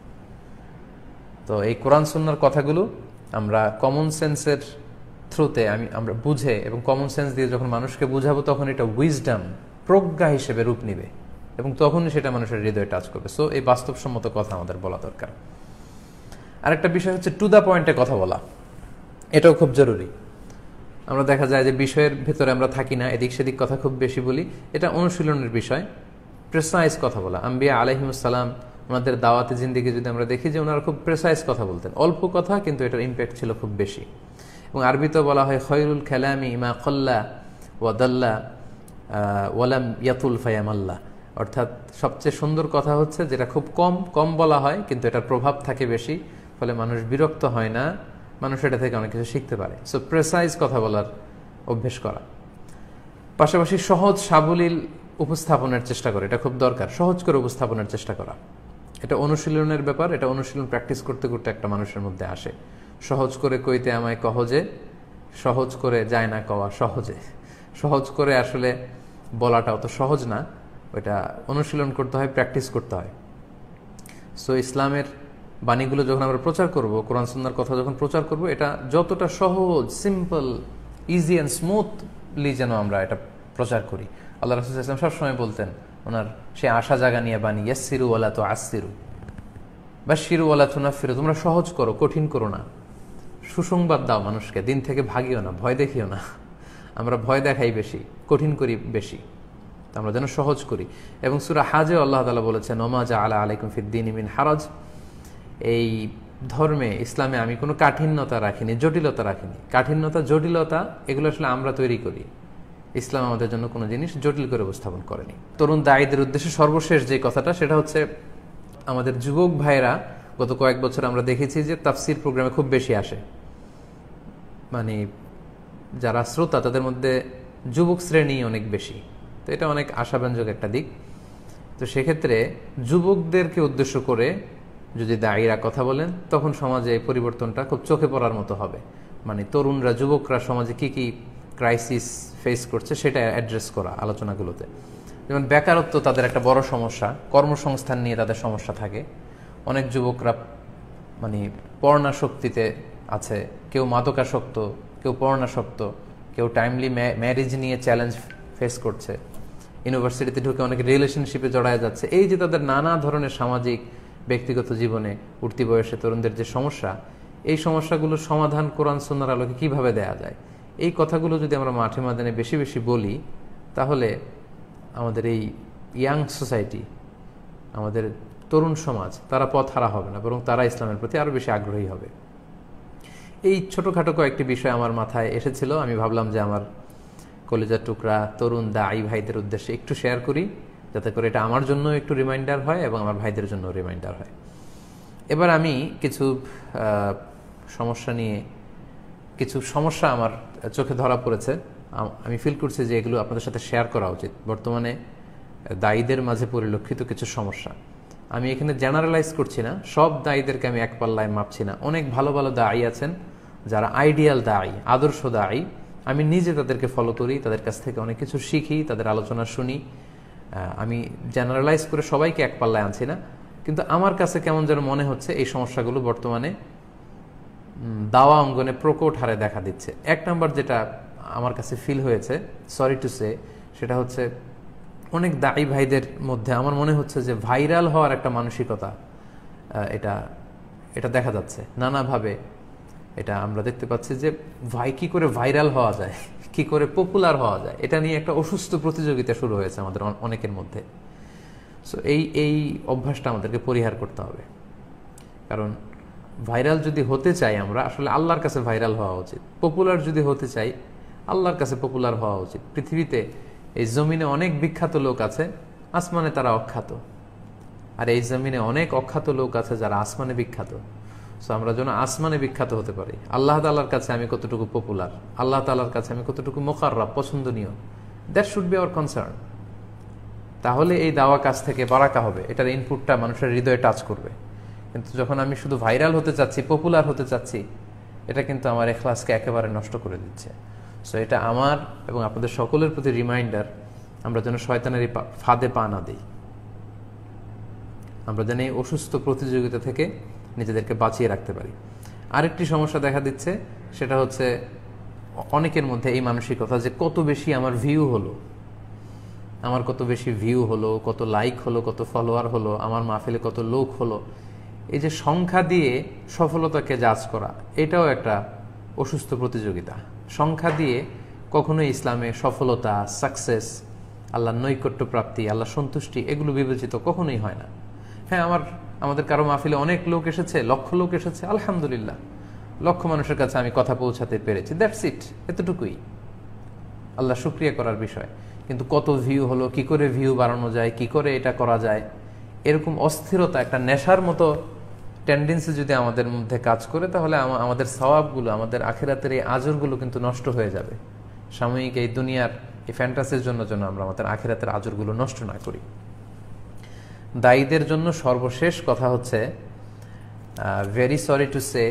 তো এই কোরআন সুন্নাহর কথাগুলো আমরা কমন সেন্সের থ্রুতে আমরা বুঝে এবং কমন সেন্স দিয়ে যখন মানুষকে বুঝাবো, তখন এটা উইজডম, প্রজ্ঞা হিসেবে রূপ নিবে, এবং তখনই সেটা মানুষের হৃদয়ে টাচ করবে। সো এই বাস্তবসম্মত কথা আমাদের বলা দরকার। আরেকটা বিষয় হচ্ছে টু দ্য পয়েন্টে কথা বলা, এটাও খুব জরুরি। আমরা দেখা যায় যে বিষয়ের ভেতরে আমরা থাকি না, এদিক সেদিক কথা খুব বেশি বলি। এটা অনুশীলনের বিষয়, প্রেসাইজ কথা বলা। আম্বিয়া আলাইহিমুসসালাম, ওনাদের দাওয়াতে জিন্দিগি যদি আমরা দেখি যে ওনারা খুব প্রেসাইজ কথা বলতেন, অল্প কথা কিন্তু এটার ইম্প্যাক্ট ছিল খুব বেশি। এবং আরবিতেও বলা হয় খয়রুল কালামি মা কল্লা ওয়া দাল্লা ওয়ালাম ইয়াতুল ফায়ামাল্লা, অর্থাৎ সবচেয়ে সুন্দর কথা হচ্ছে যেটা খুব কম বলা হয় কিন্তু এটার প্রভাব থাকে বেশি, ফলে মানুষ বিরক্ত হয় না, মানুষ এটা থেকে অনেক কিছু শিখতে পারে। সো প্রেসাইজ কথা বলার অভ্যেস করা, পাশাপাশি সহজ সাবলীল উপস্থাপনের চেষ্টা করে, এটা খুব দরকার। সহজ করে উপস্থাপনের চেষ্টা করা, এটা অনুশীলনের ব্যাপার। এটা অনুশীলন প্র্যাকটিস করতে করতে একটা মানুষের মধ্যে আসে। সহজ করে কইতে আমায় কহজে, সহজ করে যায় না কওয়া সহজে। সহজ করে আসলে বলাটা অত সহজ না, ওইটা অনুশীলন করতে হয়, প্র্যাকটিস করতে হয়। সো ইসলামের বাণীগুলো যখন আমরা প্রচার করব, কোরআন সুন্নাহর কথা যখন প্রচার করব, এটা যতটা সহজ, সিম্পল, ইজি অ্যান্ড স্মুথলি যেন আমরা এটা প্রচার করি। আল্লাহ রাসূল সাল্লাল্লাহু আলাইহি ওয়াসাল্লাম সবসময় বলতেন, ওনার সে আশা জাগা নিয়ে বাণী, ইয়াসসিরু ওয়ালা তুআসসিরু, বাশশিরু ওয়ালা তুনাফফিরু, তোমরা সহজ করো, কঠিন করো না। সুসংবাদ দাও মানুষকে, দিন থেকে ভাগিও না, ভয় দেখিও না। আমরা ভয় দেখাই বেশি, কঠিন করি বেশি, আমরা যেন সহজ করি। এবং সূরা হাজে আল্লাহ তাআলা বলেছেন, ওমা জাআলা আলাইকুম ফিদ-দীনি মিন হারাজ, এই ধর্মে, ইসলামে আমি কোনো কাঠিন্যতা রাখিনি, জটিলতা রাখিনি। কাঠিন্যতা, জটিলতা এগুলো আসলে আমরা তৈরি করি। ইসলাম আমাদের জন্য কোনো জিনিস জটিল করে উপস্থাপন করেনি। তরুণ দায়ীদের উদ্দেশ্যে সর্বশেষ যে কথাটা, সেটা হচ্ছে আমাদের যুবক ভাইয়েরা গত কয়েক বছর আমরা দেখেছি যে তাফসির প্রোগ্রামে খুব বেশি আসে। মানে যারা শ্রোতা তাদের মধ্যে যুবক শ্রেণী অনেক বেশি, তো এটা অনেক আশাব্যঞ্জক একটা দিক। তো সেক্ষেত্রে যুবকদেরকে উদ্দেশ্য করে যদি দায়ীরা কথা বলেন তখন সমাজে এই পরিবর্তনটা খুব চোখে পড়ার মতো হবে। মানে তরুণরা, যুবকরা সমাজে কি কি ক্রাইসিস ফেস করছে সেটা অ্যাড্রেস করা আলোচনাগুলোতে। যেমন বেকারত্ব তাদের একটা বড় সমস্যা, কর্মসংস্থান নিয়ে তাদের সমস্যা থাকে। অনেক যুবকরা মানে পর্ণাসক্তিতে আছে, কেউ মাদকাসক্ত, কেউ পর্ণাসক্ত, কেউ টাইমলি ম্যারেজ নিয়ে চ্যালেঞ্জ ফেস করছে, ইউনিভার্সিটিতে ঢুকে অনেক রিলেশনশিপে জড়ায় যাচ্ছে। এই যে তাদের নানা ধরনের সামাজিক ব্যক্তিগত জীবনে উঠতি বয়সে তরুণদের যে সমস্যা, এই সমস্যাগুলোর সমাধান কোরআন সুন্নাহর আলোকে কিভাবে দেয়া যায়, এই কথাগুলো যদি আমরা মাঠে ময়দানে বেশি বেশি বলি, তাহলে আমাদের এই ইয়াং সোসাইটি, আমাদের তরুণ সমাজ, তারা পথ হারা হবে না, বরং তারা ইসলামের প্রতি আরও বেশি আগ্রহী হবে। এই ছোটোখাটো কয়েকটি বিষয় আমার মাথায় এসেছিল, আমি ভাবলাম যে আমার কলেজার টুকরা তরুণ দায়ী ভাইদের উদ্দেশ্যে একটু শেয়ার করি, যাতে করে এটা আমার জন্য একটু রিমাইন্ডার হয় এবং আমার ভাইদের জন্য রিমাইন্ডার হয়। এবার আমি কিছু সমস্যা আমার চোখে ধরা পড়েছে, আমি ফিল করছি যে এগুলো আপনাদের সাথে শেয়ার করা উচিত। বর্তমানে দায়ীদের মাঝে পরিলক্ষিত কিছু সমস্যা, আমি এখানে জেনারেলাইজ করছি না, সব দায়ীদেরকে আমি এক পাল্লায় মাপছি না। অনেক ভালো ভালো দায়ী আছেন যারা আইডিয়াল দায়ী, আদর্শ দায়ী। আমি নিজে তাদেরকে ফলো করি, তাদের কাছ থেকে অনেক কিছু শিখি, তাদের আলোচনা শুনি। আমি জেনারেলাইজ করে সবাইকে এক পাল্লায় আনছি না, কিন্তু আমার কাছে কেমন যেন মনে হচ্ছে এই সমস্যাগুলো বর্তমানে দাওয়া অঙ্গনে প্রকট হারে দেখা দিচ্ছে। এক নম্বর যেটা আমার কাছে ফিল হয়েছে, সরি টু সে, সেটা হচ্ছে অনেক দায়ী ভাইদের মধ্যে আমার মনে হচ্ছে যে ভাইরাল হওয়ার একটা মানসিকতা এটা দেখা যাচ্ছে নানাভাবে। এটা আমরা দেখতে পাচ্ছি যে কি করে ভাইরাল হওয়া যায়, কি করে পপুলার হওয়া যায়, এটা নিয়ে একটা অসুস্থ প্রতিযোগিতা শুরু হয়েছে আমাদের অনেকের মধ্যে। সো এই অভ্যাসটা আমাদেরকে পরিহার করতে হবে, কারণ ভাইরাল যদি হতে চাই আমরা, আসলে আল্লাহর কাছে ভাইরাল হওয়া উচিত। পপুলার যদি হতে চাই, আল্লাহর কাছে পপুলার হওয়া উচিত। পৃথিবীতে এই জমিনে অনেক বিখ্যাত লোক আছে, আসমানে তারা অখ্যাত, আর এই জমিনে অনেক অখ্যাত লোক আছে যারা আসমানে বিখ্যাত। সো আমরা যেন আসমানে বিখ্যাত হতে পারি। আল্লাহ তাআলার কাছে আমি কতটুকু পপুলার, আল্লাহ তাআলার কাছে আমি কতটুকু মুকাররাব, পছন্দনীয়, that should be our concern. তাহলে এই দাওয়া কাজ থেকে বারাকা হবে, এটার ইনপুটটা মানুষের হৃদয়ে টাচ করবে। কিন্তু যখন আমি শুধু ভাইরাল হতে চাচ্ছি, পপুলার হতে চাচ্ছি, এটা কিন্তু আমার ইখলাসকে একেবারে নষ্ট করে দিচ্ছে। সো এটা আমার এবং আপনাদের সকলের প্রতি রিমাইন্ডার, আমরা যেন শয়তানের এই ফাঁদে পা না দিই, আমরা যেন এই অসুস্থ প্রতিযোগিতা থেকে নিজেদেরকে বাঁচিয়ে রাখতে পারি। আরেকটি সমস্যা দেখা দিচ্ছে, সেটা হচ্ছে অনেকের মধ্যে এই মানসিকতা যে কত বেশি আমার ভিউ হলো, আমার কত বেশি ভিউ হলো, কত লাইক হলো, কত ফলোয়ার হলো, আমার মাহফিলে কত লোক হলো। এই যে সংখ্যা দিয়ে সফলতাকে জাজ করা, এটাও একটা অসুস্থ প্রতিযোগিতা। সংখ্যা দিয়ে কখনোই ইসলামে সফলতা, সাকসেস, আল্লাহর নৈকট্য প্রাপ্তি, আল্লাহ সন্তুষ্টি, এগুলো বিবেচিত কখনোই হয় না। হ্যাঁ, আমাদের কারো মাহফিলে অনেক লোক এসেছে, লক্ষ লোক এসেছে, আলহামদুলিল্লাহ, লক্ষ মানুষের কাছে আমি কথা পৌঁছাতে পেরেছি, দ্যাটস ইট, এতটুকুই আল্লাহ শুকরিয়া করার বিষয়। কিন্তু কত ভিউ হলো, কি করে ভিউ বাড়ানো যায়, কি করে এটা করা যায়, এরকম অস্থিরতা, একটা নেশার মতো টেন্ডেন্সি যদি আমাদের মধ্যে কাজ করে, তাহলে আমাদের সওয়াবগুলো, আমাদের আখিরাতের এই আজরগুলো কিন্তু নষ্ট হয়ে যাবে। সাময়িক এই দুনিয়ার এই ফ্যান্টাসির জন্য আমরা আমাদের আখিরাতের আজরগুলো নষ্ট না করি। দায়ীদের জন্য সর্বশেষ কথা হচ্ছে, ভেরি সরি টু সে,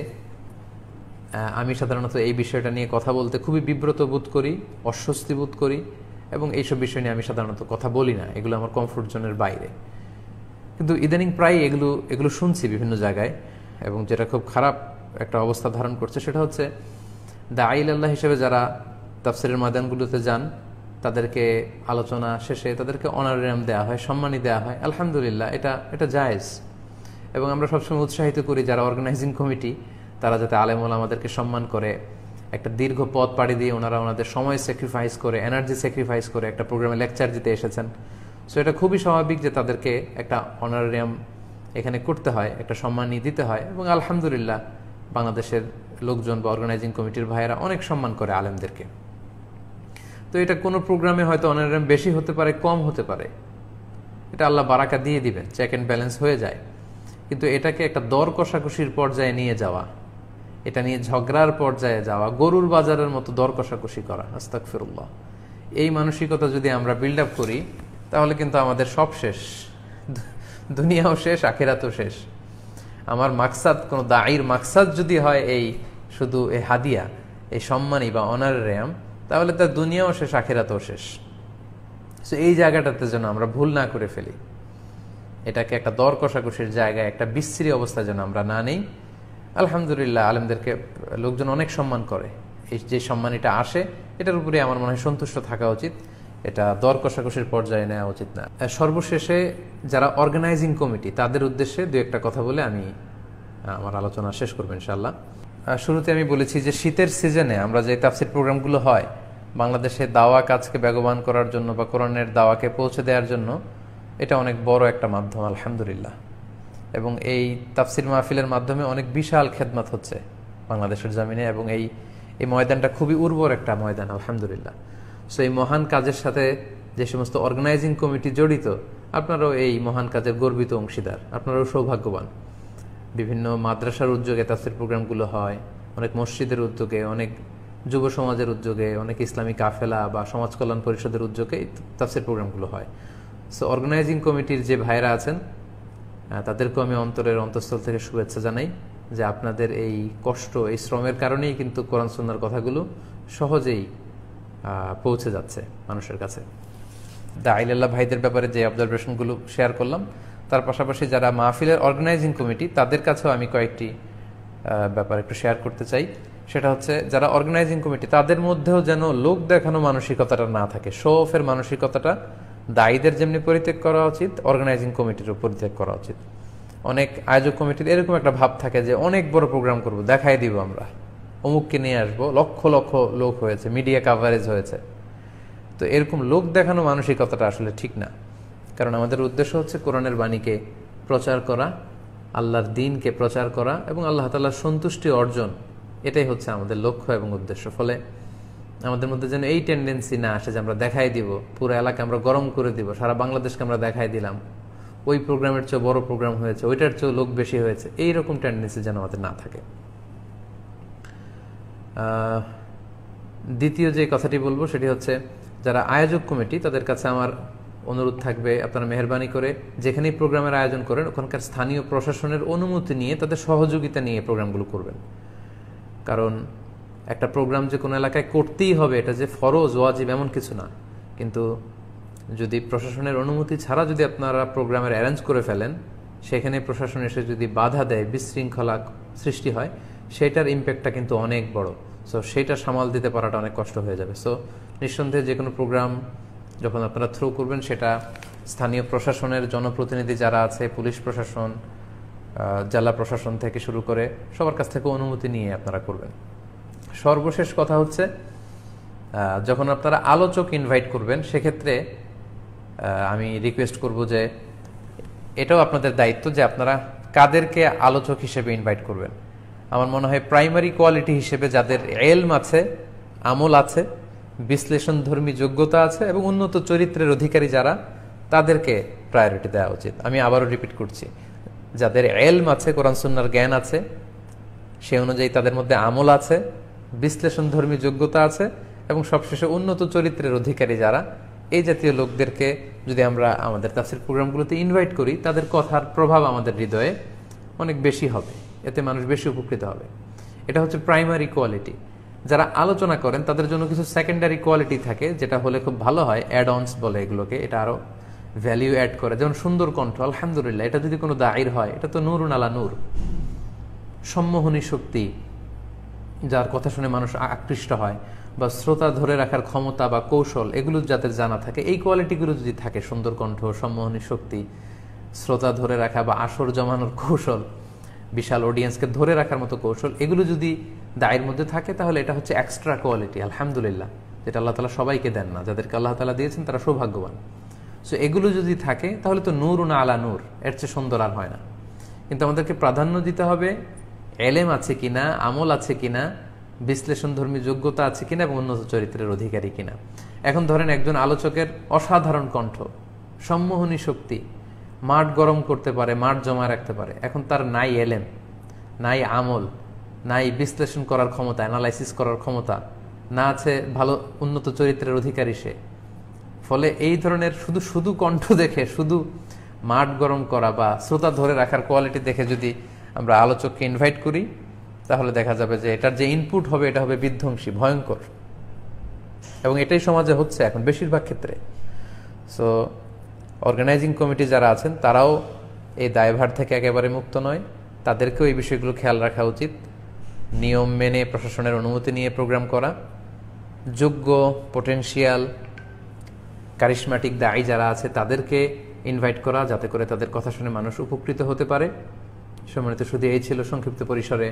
আমি সাধারণত এই বিষয়টা নিয়ে কথা বলতে খুবই বিব্রত বোধ করি, অস্বস্তি বোধ করি, এবং এইসব বিষয় নিয়ে আমি সাধারণত কথা বলি না, এগুলো আমার কমফোর্ট জোনের বাইরে। কিন্তু ইদানিং প্রায় এগুলো শুনছি বিভিন্ন জায়গায়, এবং যেটা খুব খারাপ একটা অবস্থা ধারণ করছে, সেটা হচ্ছে দাঈ ইলাল্লাহ হিসেবে যারা তাফসিরের ময়দানগুলোতে যান, তাদেরকে আলোচনা শেষে তাদেরকে অনারিয়াম দেওয়া হয়, সম্মানী দেওয়া হয়, আলহামদুলিল্লাহ, এটা জায়েজ। এবং আমরা সবসময় উৎসাহিত করি যারা অর্গানাইজিং কমিটি, তারা যাতে আলেম ওলামাদেরকে সম্মান করে, একটা দীর্ঘ পথ পাড়ি দিয়ে ওনাদের সময় স্যাক্রিফাইস করে, এনার্জি স্যাক্রিফাইস করে একটা প্রোগ্রামে লেকচার দিতে এসেছেন। সো এটা খুবই স্বাভাবিক যে তাদেরকে একটা অনারিয়াম এখানে করতে হয়, একটা সম্মানী দিতে হয়। এবং আলহামদুলিল্লাহ, বাংলাদেশের লোকজন বা অর্গানাইজিং কমিটির ভাইয়েরা অনেক সম্মান করে আলেমদেরকে। তো এটা কোনো প্রোগ্রামে হয়তো অনারিয়াম বেশি হতে পারে, কম হতে পারে, এটা আল্লাহ বারাকা দিয়ে দিবেন, চেক অ্যান্ড ব্যালেন্স হয়ে যায়। কিন্তু এটাকে একটা দর কষাকষির পর্যায়ে নিয়ে যাওয়া, এটা নিয়ে ঝগড়ার পর্যায়ে যাওয়া, গরুর বাজারের মতো দর কষাকষি করা, আস্তাগফিরুল্লাহ, এই মানসিকতা যদি আমরা বিল্ড আপ করি তাহলে কিন্তু আমাদের সব শেষ, দুনিয়াও শেষ, আখিরাতও শেষ। আমার মাকসাদ, কোনো দায়ীর মাকসাদ যদি হয় এই শুধু এই হাদিয়া, এই সম্মানী বা অনারেরিয়াম, তাহলে তার দুনিয়াও শেষ, আখিরাতও শেষ। সো এই জায়গাটাতে যেন আমরা ভুল না করে ফেলি, এটাকে একটা দর কষাকষির জায়গায়, একটা বিশ্রী অবস্থা যেন আমরা না নেই। আলহামদুলিল্লাহ, আলেমদেরকে লোকজন অনেক সম্মান করে, এই যে সম্মানিটা আসে এটার উপরে আমার মনে হয় সন্তুষ্ট থাকা উচিত, এটা দর কষাকষির পর্যায়ে নেওয়া উচিত না। সর্বশেষে যারা অর্গানাইজিং কমিটি, তাদের উদ্দেশ্যে দু একটা কথা বলে আমি আমার আলোচনা শেষ করবো ইনশাআল্লাহ। শুরুতে আমি বলেছি যে শীতের সিজনে আমরা যে তাফসির প্রোগ্রামগুলো হয় বাংলাদেশে দাওয়া কাজকে বেগবান করার জন্য বা কোরআনের দাওয়াকে পৌঁছে দেওয়ার জন্য, এটা অনেক বড় একটা মাধ্যম আলহামদুলিল্লাহ। এবং এই তাফসির মাহফিলের মাধ্যমে অনেক বিশাল খেদমত হচ্ছে বাংলাদেশের জমিনে, এবং এই ময়দানটা খুবই উর্বর একটা ময়দান আলহামদুলিল্লাহ। সো এই মহান কাজের সাথে যে সমস্ত অর্গানাইজিং কমিটি জড়িত, আপনারাও এই মহান কাজের গর্বিত অংশীদার, আপনারাও সৌভাগ্যবান। বিভিন্ন মাদ্রাসার উদ্যোগে তাফসির প্রোগ্রামগুলো হয়, অনেক মসজিদের উদ্যোগে, অনেক যুব সমাজের উদ্যোগে, অনেক ইসলামী কাফেলা বা সমাজ কল্যাণ পরিষদের উদ্যোগে তাফসির প্রোগ্রামগুলো হয়। সো অর্গানাইজিং কমিটির যে ভাইরা আছেন তাদেরকেও আমি অন্তরের অন্তঃস্থল থেকে শুভেচ্ছা জানাই যে আপনাদের এই কষ্ট, এই শ্রমের কারণেই কিন্তু কোরআন সুন্নাহর কথাগুলো সহজেই পৌঁছে যাচ্ছে মানুষের কাছে। দাইলাল্লাহ ভাইদের ব্যাপারে যে অবজারভেশনগুলো শেয়ার করলাম, তার পাশাপাশি যারা মাহফিলের অর্গানাইজিং কমিটি, তাদের কাছেও আমি কয়েকটি ব্যাপার একটু শেয়ার করতে চাই। সেটা হচ্ছে, যারা অর্গানাইজিং কমিটি তাদের মধ্যেও যেন লোক দেখানো মানসিকতাটা না থাকে, শো অফের মানসিকতাটা দায়ীদের যেমনি পরিত্যাগ করা উচিত, অর্গানাইজিং কমিটিরও পরিত্যাগ করা উচিত। অনেক আয়োজক কমিটির এরকম একটা ভাব থাকে যে অনেক বড় প্রোগ্রাম করব, দেখাই দিব আমরা, অমুককে নিয়ে আসবো, লক্ষ লক্ষ লোক হয়েছে, মিডিয়া কাভারেজ হয়েছে। তো এরকম লোক দেখানো মানসিকতাটা আসলে ঠিক না, কারণ আমাদের উদ্দেশ্য হচ্ছে কোরআনের বাণীকে প্রচার করা, আল্লাহর দ্বীনকে প্রচার করা এবং আল্লাহ তাআলার সন্তুষ্টি অর্জন, এটাই হচ্ছে আমাদের লক্ষ্য এবং উদ্দেশ্য। ফলে আমাদের মধ্যে যেন এই টেন্ডেন্সি না আসে যে আমরা দেখাই দিব, পুরো এলাকা আমরা গরম করে দিব, সারা বাংলাদেশকে আমরা দেখাই দিলাম, ওই প্রোগ্রামের চেয়ে বড় প্রোগ্রাম হয়েছে, ওইটার চেয়েও লোক বেশি হয়েছে, এইরকম টেন্ডেন্সি যেন আমাদের না থাকে। দ্বিতীয় যে কথাটি বলবো সেটি হচ্ছে, যারা আয়োজক কমিটি তাদের কাছে আমার অনুরোধ থাকবে, আপনারা মেহরবানি করে যেখানেই প্রোগ্রামের আয়োজন করেন ওখানকার স্থানীয় প্রশাসনের অনুমতি নিয়ে, তাদের সহযোগিতা নিয়ে প্রোগ্রামগুলো করবেন। কারণ একটা প্রোগ্রাম যে কোনো এলাকায় করতেই হবে এটা যে ফরজ ওয়াজিব এমন কিছু না, কিন্তু যদি প্রশাসনের অনুমতি ছাড়া যদি আপনারা প্রোগ্রামের অ্যারেঞ্জ করে ফেলেন, সেখানে প্রশাসন এসে যদি বাধা দেয়, বিশৃঙ্খলা সৃষ্টি হয়, সেটার ইম্প্যাক্টটা কিন্তু অনেক বড়। সো সেটা সামাল দিতে পারাটা অনেক কষ্ট হয়ে যাবে। সো নিঃসন্দেহে যে কোনো প্রোগ্রাম যখন আপনারা থ্রু করবেন, সেটা স্থানীয় প্রশাসনের জনপ্রতিনিধি যারা আছে, পুলিশ প্রশাসন, জেলা প্রশাসন থেকে শুরু করে সবার কাছ থেকে অনুমতি নিয়ে আপনারা করবেন। সর্বশেষ কথা হচ্ছে, যখন আপনারা আলোচক ইনভাইট করবেন, সেক্ষেত্রে আমি রিকোয়েস্ট করব যে এটাও আপনাদের দায়িত্ব যে আপনারা কাদেরকে আলোচক হিসেবে ইনভাইট করবেন। আমার মনে হয় প্রাইমারি কোয়ালিটি হিসেবে যাদের এলম আছে, আমল আছে, বিশ্লেষণধর্মী যোগ্যতা আছে এবং উন্নত চরিত্রের অধিকারী যারা, তাদেরকে প্রায়োরিটি দেওয়া উচিত। আমি আবারও রিপিট করছি, যাদের এলম আছে, কোরআন সুন্নাহর জ্ঞান আছে, সে অনুযায়ী তাদের মধ্যে আমল আছে, বিশ্লেষণধর্মী যোগ্যতা আছে এবং সবশেষে উন্নত চরিত্রের অধিকারী যারা, এই জাতীয় লোকদেরকে যদি আমরা আমাদের তাফসীর প্রোগ্রামগুলোতে ইনভাইট করি, তাদের কথার প্রভাব আমাদের হৃদয়ে অনেক বেশি হবে, এতে মানুষ বেশি উপকৃত হবে। এটা হচ্ছে প্রাইমারি কোয়ালিটি। যারা আলোচনা করেন তাদের জন্য কিছু সেকেন্ডারি কোয়ালিটি থাকে, যেটা হলে খুব ভালো হয়, অ্যাড অনস বলে এগুলোকে, এটা আরো ভ্যালিউ অ্যাড করে। যেমন সুন্দর কণ্ঠ, আলহামদুলিল্লাহ, এটা যদি কোনো দায়ীর হয়, এটা তো নূরুন আলা নূর। সম্মোহনী শক্তি, যার কথা শুনে মানুষ আকৃষ্ট হয়, বা শ্রোতা ধরে রাখার ক্ষমতা বা কৌশল, এগুলো যাদের জানা থাকে, এই কোয়ালিটিগুলো যদি থাকে, সুন্দর কণ্ঠ, সম্মোহনী শক্তি, শ্রোতা ধরে রাখা বা আসর জমানোর কৌশল, বিশাল অডিয়েন্সকে ধরে রাখার মতো কৌশল, এগুলো যদি দায়ের মধ্যে থাকে, তাহলে এটা হচ্ছে এক্সট্রা কোয়ালিটি আলহামদুলিল্লাহ, যেটা আল্লাহ তাআলা সবাইকে দেন না। যাদেরকে আল্লাহ তাআলা দিয়েছেন তারা সৌভাগ্যবান। সো এগুলো যদি থাকে তাহলে তো নূরুন আলা নূর, এর চেয়ে সুন্দর আর হয় না। কিন্তু আমাদেরকে প্রাধান্য দিতে হবে এলেম আছে কিনা, আমল আছে কিনা, বিশ্লেষণধর্মী যোগ্যতা আছে কিনা এবং উন্নত চরিত্রের অধিকারী কিনা। এখন ধরেন একজন আলোচকের অসাধারণ কণ্ঠ, সম্মোহনী শক্তি, মাঠ গরম করতে পারে, মাঠ জমা রাখতে পারে, এখন তার নাই এলেম, নাই আমল, নাই বিশ্লেষণ করার ক্ষমতা, অ্যানালাইসিস করার ক্ষমতা, না আছে ভালো উন্নত চরিত্রের অধিকারী সে। ফলে এই ধরনের শুধু শুধু কণ্ঠ দেখে, শুধু মাঠ গরম করা বা শ্রোতা ধরে রাখার কোয়ালিটি দেখে যদি আমরা আলোচককে ইনভাইট করি, তাহলে দেখা যাবে যে এটার যে ইনপুট হবে এটা হবে বিধ্বংসী, ভয়ঙ্কর। এবং এটাই সমাজে হচ্ছে এখন বেশিরভাগ ক্ষেত্রে। সো অর্গানাইজিং কমিটি যারা আছেন তারাও এই দায়ভার থেকে একেবারে মুক্ত নয়, তাদেরকেও এই বিষয়গুলো খেয়াল রাখা উচিত। নিয়ম মেনে প্রশাসনের অনুমতি নিয়ে প্রোগ্রাম করা, যোগ্য পোটেনশিয়াল কারিশমাটিক দায়ী যারা আছে তাদেরকে ইনভাইট করা, যাতে করে তাদের কথা শুনে মানুষ উপকৃত হতে পারে। সম্মানিত শুধু এই ছিল সংক্ষিপ্ত পরিসরে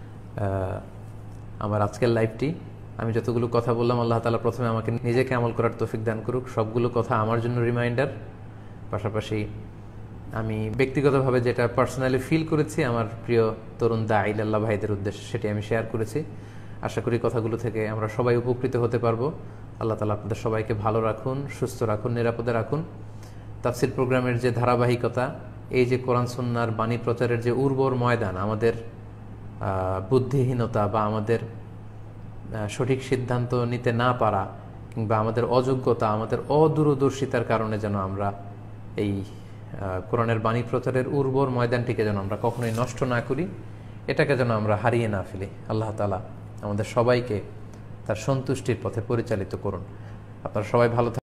আমার আজকের লাইভটি। আমি যতগুলো কথা বললাম, আল্লাহ তাআলা প্রথমে আমাকে নিজেকে আমল করার তৌফিক দান করুক। সবগুলো কথা আমার জন্য রিমাইন্ডার, পাশাপাশি আমি ব্যক্তিগতভাবে যেটা পার্সোনালি ফিল করেছি আমার প্রিয় তরুণ দাঈ আল্লাহ ভাইদের উদ্দেশ্যে, সেটি আমি শেয়ার করেছি। আশা করি কথাগুলো থেকে আমরা সবাই উপকৃত হতে পারবো। আল্লাহ তাআলা আপনাদের সবাইকে ভালো রাখুন, সুস্থ রাখুন, নিরাপদে রাখুন। তাফসির প্রোগ্রামের যে ধারাবাহিকতা, এই যে কোরআন সুন্নাহর বাণী প্রচারের যে উর্বর ময়দান, আমাদের বুদ্ধিহীনতা বা আমাদের সঠিক সিদ্ধান্ত নিতে না পারা কিংবা আমাদের অযোগ্যতা, আমাদের অদূরদর্শিতার কারণে যেন আমরা এই কোরআনের বাণী প্রচারের উর্বর ময়দানটিকে যেন আমরা কখনোই নষ্ট না করি, এটাকে যেন আমরা হারিয়ে না ফেলি। আল্লাহ তাআলা আমাদের সবাইকে তার সন্তুষ্টির পথে পরিচালিত করুন। আপনারা সবাই ভালো থাকুন।